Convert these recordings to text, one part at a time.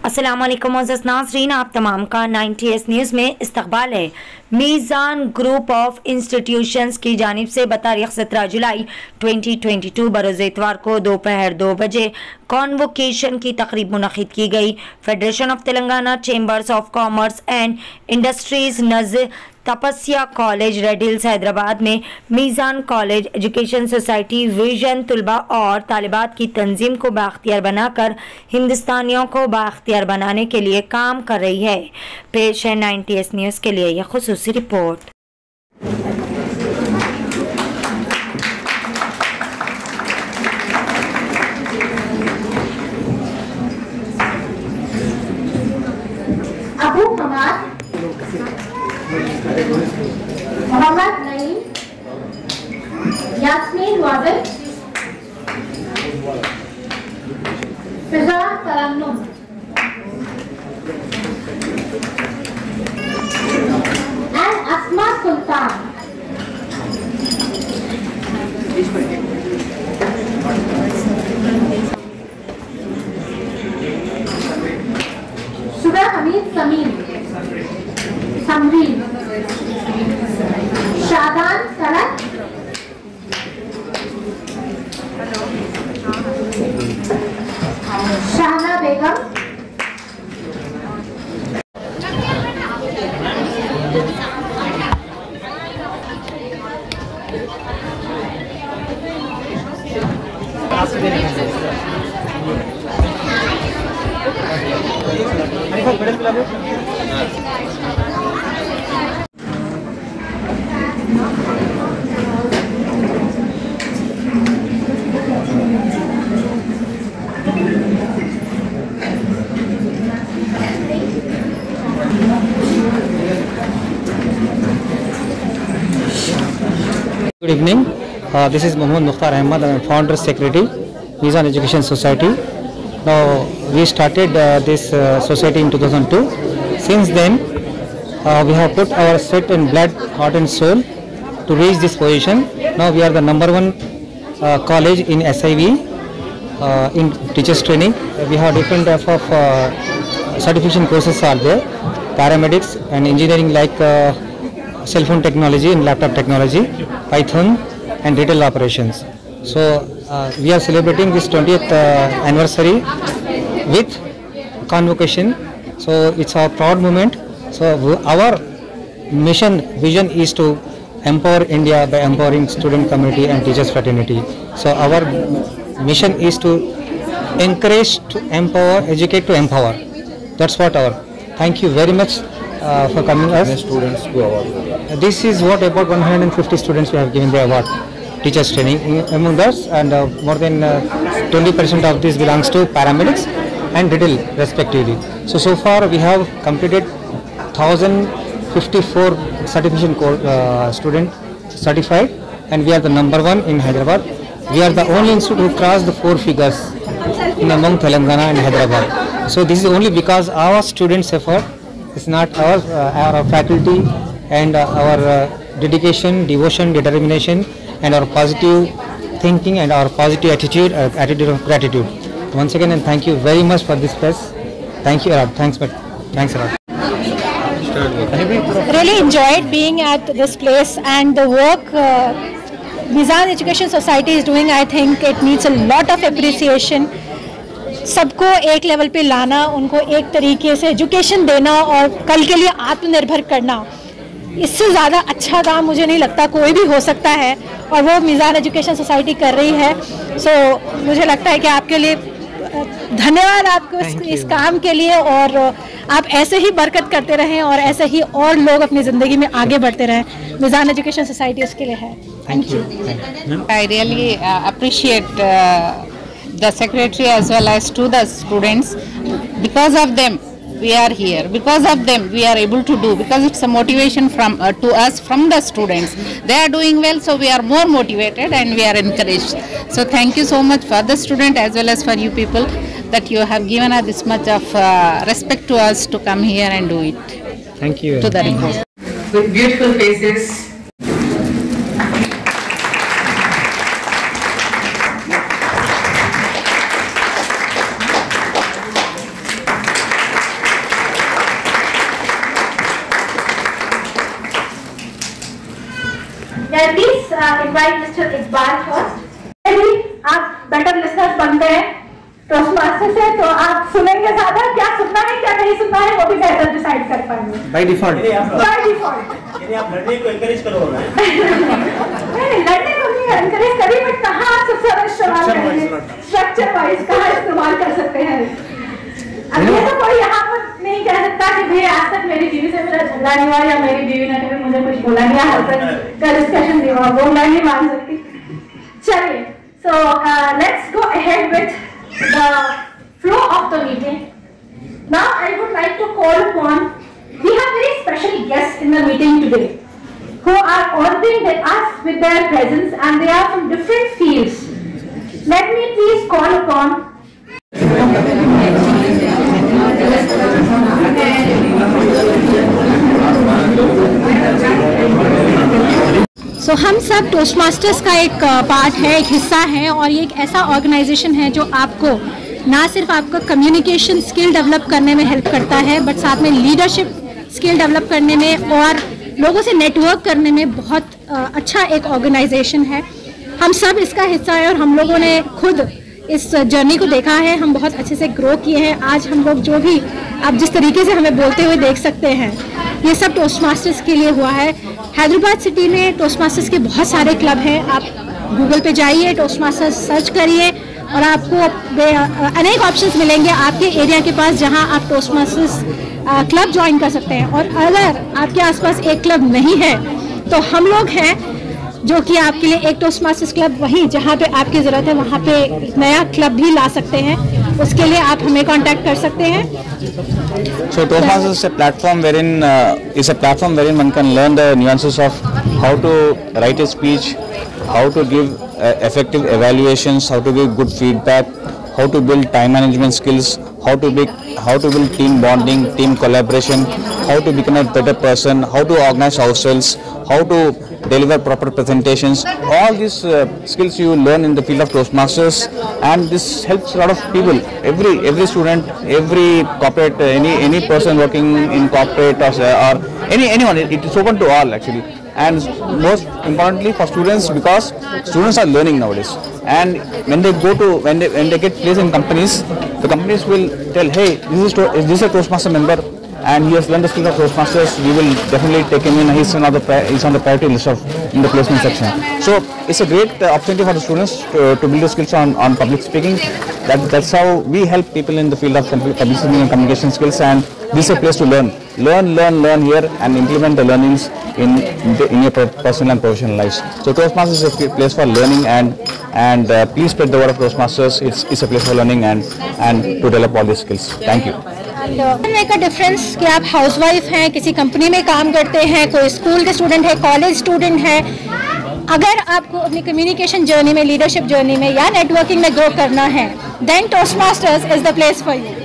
अस्सलामुअलैकुम मोअज़्ज़ज़ नाज़रीन, आप तमाम का 90S न्यूज़ में इस्तकबाल है। मीज़ान ग्रुप ऑफ इंस्टीट्यूशंस की जानिब से बतारीख 17 जुलाई 2022 बरोज़ इतवार को दोपहर 2 बजे कॉन्वोकेशन की तकरीब मुनक़िद की गई। Federation of Telangana chambers of commerce and industries नज़ Tapasya college red hills Hyderabad में Meezan college education society vision तुलबा और तालिबात की तंजीम को बाख्तियार बनाकर हिंदुस्तानियों को बाख्तियार बनाने के लिए काम कर रही है। पेश है 90S न्यूज़ के लिए यह खुसूसी रिपोर्ट। Abu Hamad Mohammed Naeem, Yasmeen Wabid, Fiza Tarannum, and Asma Sultan. Subha Hamid Samin, Samreen, Shadan Sarat, Shahna Begum, Good evening. This is Mohammad Mukhtar Ahmad. I am founder secretary, Mizan Education Society. Now we started this society in 2002. Since then, we have put our sweat and blood, heart and soul to reach this position. Now we are the #1 college in SIV in teachers training. We have different type of certification courses are there, paramedics and engineering like cell phone technology and laptop technology, Python and retail operations. So we are celebrating this 20th anniversary with convocation. So it's our proud moment. So our vision is to empower India by empowering student community and teachers fraternity. So our mission is to encourage, to empower, educate to empower. That's what our. Thank you very much for coming us. Students to award. This is what about 150 students we have given the award, teachers training among us, and more than 20% of this belongs to paramedics and retail respectively. So far we have completed 1054 certification student certified, and we are the #1 in Hyderabad. We are the only institute who crossed the 4 figures in among Telangana and Hyderabad. So this is only because our students' effort. It's not our faculty and our dedication, devotion, determination, and our positive thinking and our positive attitude of gratitude. Once again, and thank you very much for this press. Thank you a lot. Thanks a lot. Really enjoyed being at this place, and the work Mizan Education Society is doing. I think it needs a lot of appreciation. सबको एक level पे लाना, उनको एक तरीके से education देना और कल के लिए आत्मनिर्भर करना, इससे ज़्यादा अच्छा काम मुझे नहीं लगता कोई भी हो सकता है, और वो मीज़ान एजुकेशन सोसाइटी कर रही है। सो मुझे लगता है कि आपके लिए धन्यवाद आपको इस काम के लिए, और आप ऐसे ही बरकत करते रहें और ऐसे ही और लोग अपनी ज़िंदगी में आगे बढ़ते रहें। मीज़ान एजुकेशन सोसाइटी उसके लिए है। Thank you. I really appreciate the secretary as well as to the students. Because of them we are here, because of them we are able to do, because it's a motivation from to us from the students. They are doing well, so we are more motivated and we are encouraged. So thank you so much for the student as well as for you people that you have given us this much of respect to us to come here and do it. Thank you. To the request. With beautiful faces. please invite Mr. Iqbal first. यदि आप better listeners बनते हैं टोस्टमास्टर से तो आप सुनेंगे ज्यादा, क्या सुनना है क्या नहीं सुनना है वो भी बेहतर डिसाइड कर पाएंगे बाय डिफॉल्ट। बाय डिफॉल्ट आप लड़ने को एनकरेज करो ना। नहीं, लड़ने को नहीं एनकरेज करिए, बट कहाँ आप सबसे ज्यादा इस्तेमाल करेंगे, स्ट्रक्चर वाइज कहाँ इस्तेमाल कर सकते हैं। अब ये तो कोई यहाँ पर नहीं कह सकता कि भाई आज तक मेरी बीवी से मेरा झगड़ा नहीं हुआ या मेरी बीवी ने कभी मुझे कुछ बोला नहीं, आज तक का डिस्कशन नहीं हुआ, वो मैं नहीं मान सकती। चलिए, so let's go ahead with the flow of the meeting. Now I would like to call upon, we have very special guests in the meeting today who are honoring us with their presence, and they are from different fields. Let me please call upon हम सब Toastmasters का एक part है, एक हिस्सा है, और ये एक ऐसा ऑर्गेनाइजेशन है जो आपको ना सिर्फ आपका कम्युनिकेशन स्किल डेवलप करने में हेल्प करता है, बट साथ में लीडरशिप स्किल डेवलप करने में और लोगों से नेटवर्क करने में बहुत अच्छा एक ऑर्गेनाइजेशन है। हम सब इसका हिस्सा है और हम लोगों ने खुद इस जर्नी को देखा है, हम बहुत अच्छे से ग्रो किए हैं। आज हम लोग जो भी आप जिस तरीके से हमें बोलते हुए देख सकते हैं, ये सब टोस्टमास्टर्स के लिए हुआ है। हैदराबाद सिटी में टोस्टमास्टर्स के बहुत सारे क्लब हैं, आप गूगल पे जाइए, टोस्टमास्टर्स सर्च करिए और आपको अनेक ऑप्शंस मिलेंगे आपके एरिया के पास जहां आप टोस्टमास्टर्स क्लब ज्वाइन कर सकते हैं। और अगर आपके आसपास एक क्लब नहीं है तो हम लोग हैं जो कि आपके लिए एक टोस्टमास्टर्स क्लब वहीं जहाँ पे आपकी ज़रूरत है वहाँ पे नया क्लब भी ला सकते हैं, उसके लिए आप हमें कांटेक्ट कर सकते हैं। So Toastmasters is a platform wherein one can learn the nuances of how to write a speech, how to give effective evaluations, how to give good feedback, how to build time management skills, how to build team bonding, team collaboration, how to become a better person, how to organize ourselves, how to deliver proper presentations. All these skills you learn in the field of Toastmasters, and this helps a lot of people. Every student, every corporate, any person working in corporate or anyone. It is open to all actually. And most importantly for students, because students are learning nowadays, and when they get placed in companies, the companies will tell, hey, is this a Toastmaster member and he has learned the skill of Toastmasters, we will definitely take him in. He's on the priority list in the placement section. So it's a great opportunity for the students to build the skills on public speaking. That's how we help people in the field of public speaking and communication skills, and this is a place to learn here and implement the learnings in your personal and professional lives. So Toastmasters is a place for learning, and please spread the word of Toastmasters. It's a place for learning and to develop all these skills. Thank you. Make a difference कि आप housewife हैं, किसी company में काम करते हैं, कोई school के स्टूडेंट है, कॉलेज स्टूडेंट है, अगर आपको अपनी कम्युनिकेशन जर्नी में, लीडरशिप जर्नी में या नेटवर्किंग में ग्रो करना है, then toastmasters is the place for you.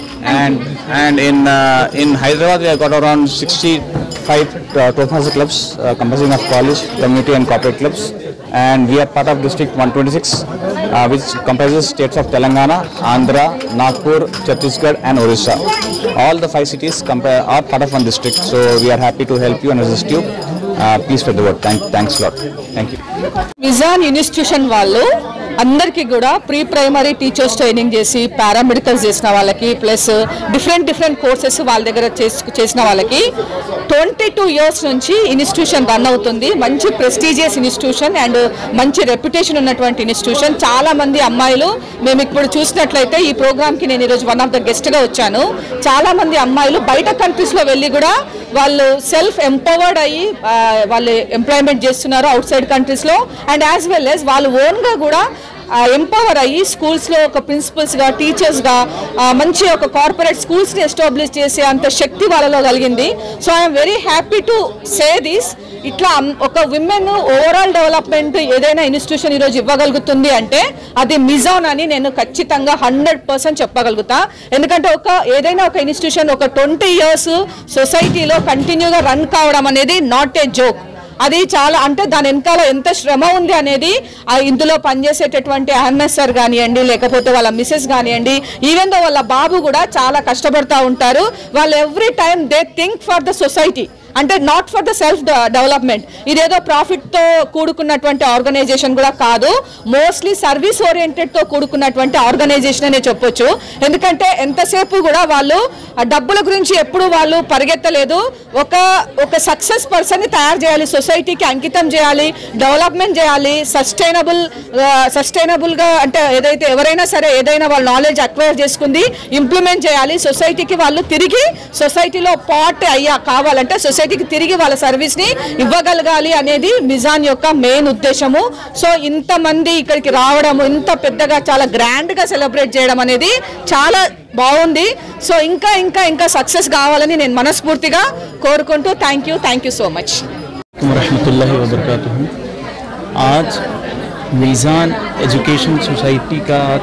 And in Hyderabad we have got around 65 Toastmaster clubs comprising of college, community and corporate clubs, and we are part of district 126 which comprises states of Telangana, Andhra, Nagpur, Chhattisgarh and Orissa. All the 5 cities are part of one district, so we are happy to help you and assist you. Please spread the word. Thanks a lot. Thank you. Mizan Institution వాళ్ళు అందరికీ కూడా pre primary teachers training చేసి paramedicals చేసిన వాళ్ళకి plus different courses వాళ్ళ దగ్గర చేసిన వాళ్ళకి 22 years నుంచి ఇన్స్టిట్యూషన్ రన్ అవుతుంది. మంచి ప్రెస్టీజియస్ ఇన్స్టిట్యూషన్ అండ్ మంచి రెప్యుటేషన్ ఉన్నటువంటి ఇన్స్టిట్యూషన్. చాలా మంది అమ్మాయిలు మేము ఇప్పుడు చూసినట్లయితే ఈ ప్రోగ్రామ్కి నేను ఈరోజు వన్ ఆఫ్ ద గెస్ట్గా వచ్చాను. చాలా మంది అమ్మాయిలు బయట కంట్రీస్లో వెళ్ళి కూడా వాళ్ళు సెల్ఫ్ ఎంపవర్డ్ అయ్యి వాళ్ళు ఎంప్లాయ్మెంట్ చేస్తున్నారు అవుట్ సైడ్ కంట్రీస్లో, అండ్ యాజ్ వెల్ యాజ్ వాళ్ళు ఓన్గా కూడా ఎంపవర్ అయ్యి స్కూల్స్లో ఒక ప్రిన్సిపల్స్గా, టీచర్స్గా మంచి ఒక కార్పొరేట్ స్కూల్స్ని ఎస్టాబ్లిష్ చేసే అంత శక్తి వాళ్ళలో కలిగింది. So I'm very happy to say this. ఇట్లా ఒక విమెన్ ఓవరాల్ డెవలప్మెంట్ ఏదైనా ఇన్స్టిట్యూషన్ ఈరోజు ఇవ్వగలుగుతుంది అంటే అది మిజాన్ అని నేను ఖచ్చితంగా 100% చెప్పగలుగుతా. ఎందుకంటే ఏదైనా ఒక ఇన్స్టిట్యూషన్ ఒక 20 years సొసైటీలో కంటిన్యూగా రన్ కావడం అనేది నాట్ ఏ జోక్. అది చాలా అంటే దాని వెనకాల ఎంత శ్రమ ఉంది అనేది ఇందులో పనిచేసేటటువంటి అహ్మద్ సార్ కానివ్వండి, లేకపోతే వాళ్ళ మిసెస్ కానివ్వండి, ఈవెన్ దో వాళ్ళ బాబు కూడా చాలా కష్టపడుతూ ఉంటారు. వాళ్ళు every time they think for the society. అంటే not for the self development, ఇదేదో ప్రాఫిట్తో కూడుకున్నటువంటి ఆర్గనైజేషన్ కూడా కాదు, మోస్ట్లీ సర్వీస్ ఓరియంటెడ్తో కూడుకున్నటువంటి ఆర్గనైజేషన్ అనే చెప్పొచ్చు. ఎందుకంటే ఎంతసేపు కూడా వాళ్ళు డబ్బుల గురించి ఎప్పుడు వాళ్ళు పరిగెత్తలేదు. ఒక సక్సెస్ పర్సన్ని తయారు చేయాలి, సొసైటీకి అంకితం చేయాలి, డెవలప్మెంట్ చేయాలి, సస్టైనబుల్గా అంటే ఏదైతే ఎవరైనా సరే ఏదైనా వాళ్ళ నాలెడ్జ్ అక్వైర్ చేసుకుంది ఇంప్లిమెంట్ చేయాలి, సొసైటీకి వాళ్ళు తిరిగి సొసైటీలో పార్ట్ కావాలంటే సొసైటీకి తిరిగి వాళ్ళ సర్వీస్ని ఇవ్వగలగాలి అనేది మిజాన్ యొక్క మెయిన్ ఉద్దేశము. సో ఇంతమంది ఇక్కడికి రావడము, ఇంత పెద్దగా చాలా గ్రాండ్గా సెలబ్రేట్ చేయడం అనేది చాలా బాగుంది. సో ఇంకా ఇంకా ఇంకా సక్సెస్ కావాలని నేను మనస్ఫూర్తిగా కోరుకుంటూ థ్యాంక్ యూ సో మచ్. रहमतुल्लाहि व बरकातुहू। आज मीज़ान एजुकेशन सोसाइटी का आज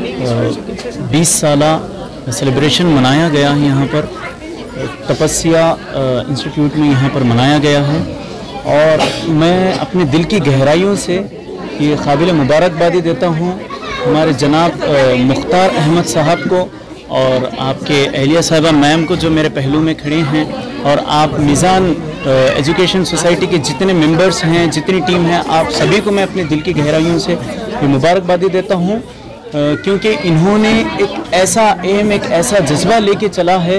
20 साला सेलिब्रेशन मनाया गया है। यहाँ पर तपस्या इंस्टीट्यूट में यहाँ पर मनाया गया है और मैं अपने दिल की गहराइयों से ये काबिल मुबारकबादी देता हूँ हमारे जनाब मुख्तार अहमद साहब को और आपके एहलिया साहिबा मैम को जो मेरे पहलू में खड़े हैं, और आप मीज़ान एजुकेशन सोसाइटी के जितने मेंबर्स हैं, जितनी टीम है, आप सभी को मैं अपने दिल की गहराइयों से ये मुबारकबादी देता हूँ, क्योंकि इन्होंने एक ऐसा एम, एक ऐसा जज्बा लेके चला है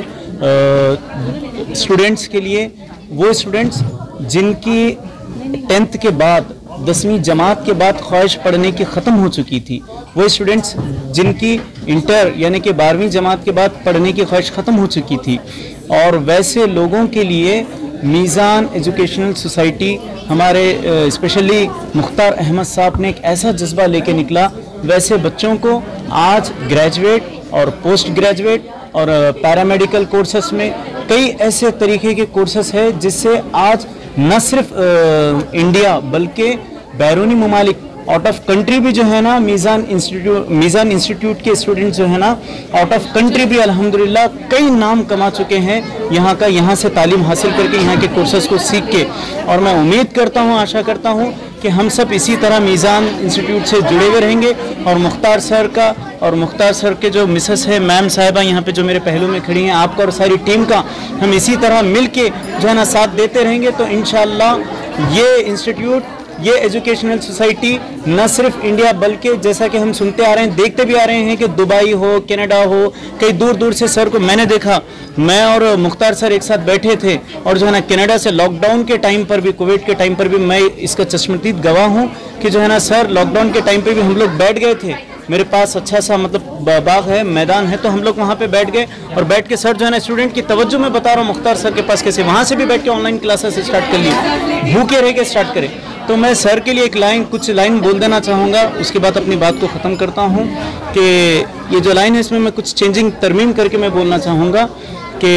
स्टूडेंट्स के लिए। वो स्टूडेंट्स जिनकी 10th के बाद 10वीं जमात के बाद ख्वाहिश पढ़ने की ख़त्म हो चुकी थी, वो स्टूडेंट्स जिनकी इंटर यानी कि 12वीं जमात के बाद पढ़ने की ख्वाहिश ख़त्म हो चुकी थी, और वैसे लोगों के लिए मीज़ान एजुकेशनल सोसाइटी हमारे स्पेशली मुख्तार अहमद साहब ने एक ऐसा जज्बा लेके निकला। वैसे बच्चों को आज ग्रेजुएट और पोस्ट ग्रेजुएट और पैरामेडिकल कोर्सेस में कई ऐसे तरीके के कोर्सेस हैं जिससे आज न सिर्फ इंडिया बल्कि बैरूनी ममालिक आउट ऑफ कंट्री भी जो है ना मीज़ान इंस्टीट्यूट के स्टूडेंट्स जो है ना आउट ऑफ कंट्री भी अल्हम्दुलिल्लाह कई नाम कमा चुके हैं यहाँ से तालीम हासिल करके, यहाँ के कोर्सेज़ को सीख के। और मैं उम्मीद करता हूँ, आशा करता हूँ कि हम सब इसी तरह मीज़ान इंस्टीट्यूट से जुड़े हुए रहेंगे और मुख्तार सर का और मुख्तार सर के जो मिसेस है मैम साहिबा यहाँ पे जो मेरे पहलू में खड़ी हैं, आपका और सारी टीम का हम इसी तरह मिल के जो है ना साथ देते रहेंगे। तो इंशाअल्लाह ये इंस्टीट्यूट, ये एजुकेशनल सोसाइटी न सिर्फ इंडिया बल्कि जैसा कि हम सुनते आ रहे हैं, देखते भी आ रहे हैं कि दुबई हो, कनाडा हो, कई दूर दूर से सर को मैंने देखा, मैं और मुख्तार सर एक साथ बैठे थे और जो है ना कनाडा से लॉकडाउन के टाइम पर भी, कोविड के टाइम पर भी मैं इसका चश्मदीद गवाह हूँ कि जो है ना सर लॉकडाउन के टाइम पर भी हम लोग बैठ गए थे। मेरे पास अच्छा सा मतलब बाग है, मैदान है, तो हम लोग वहाँ पे बैठ गए और बैठ के सर जो है ना स्टूडेंट की तवज्जो में बता रहा हूँ मुख्तार सर के पास कैसे वहाँ से भी बैठ के ऑनलाइन क्लासेस स्टार्ट कर ली, भूखे रह के स्टार्ट करें। तो मैं सर के लिए कुछ लाइन बोल देना चाहूँगा, उसके बाद अपनी बात को ख़त्म करता हूँ कि ये जो लाइन है इसमें मैं कुछ चेंजिंग तरमीम करके मैं बोलना चाहूँगा कि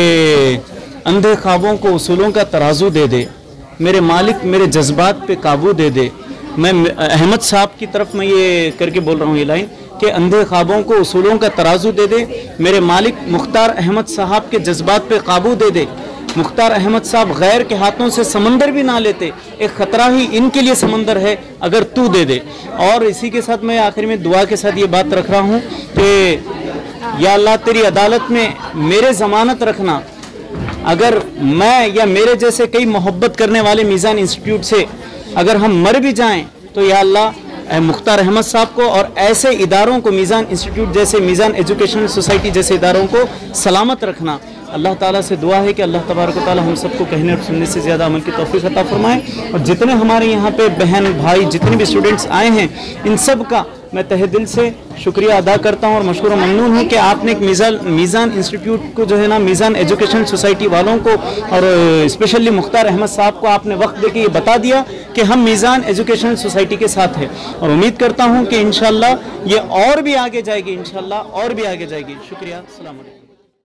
अंधे ख्वाबों को उसूलों का तराजू दे दे, मेरे मालिक मेरे जज्बात पे काबू दे दे। मैं अहमद साहब की तरफ मैं ये करके बोल रहा हूँ ये लाइन कि अंधे ख्वाबों को उसूलों का तराजू दे दे, मेरे मालिक मुख्तार अहमद साहब के जज्बात पे काबू दे दे। मुख्तार अहमद साहब गैर के हाथों से समंदर भी ना लेते, एक ख़तरा ही इनके लिए समंदर है अगर तू दे दे। और इसी के साथ मैं आखिर में दुआ के साथ ये बात रख रहा हूँ कि या अल्लाह तेरी अदालत में मेरे ज़मानत रखना, अगर मैं या मेरे जैसे कई मोहब्बत करने वाले मीज़ान इंस्टीट्यूट से अगर हम मर भी जाएं तो या अल्लाह मुख्तार अहमद साहब को और ऐसे इदारों को, मीज़ान इंस्टीट्यूट जैसे, मीज़ान एजुकेशनल सोसाइटी जैसे इदारों को सलामत रखना। अल्लाह ताला से दुआ है कि अल्लाह तबारक व तआला हम सबको कहने और सुनने से ज़्यादा अमल की तौफीक अता फरमाए। और जितने हमारे यहाँ पे बहन भाई जितने भी स्टूडेंट्स आए हैं, इन सब का मैं तहे दिल से शुक्रिया अदा करता हूँ और मशकूर व ममनून हूँ कि आपने एक मीज़ान इंस्टीट्यूट को जो है ना, मीज़ान एजुकेशन सोसाइटी वालों को और स्पेशली मुख्तार अहमद साहब को आपने वक्त देके ये बता दिया कि हम मीज़ान एजुकेशनल सोसाइटी के साथ हैं। और उम्मीद करता हूँ कि इंशाअल्लाह ये और भी आगे जाएगी, इंशाअल्लाह और भी आगे जाएगी। शुक्रिया, अस्सलाम वालेकुम।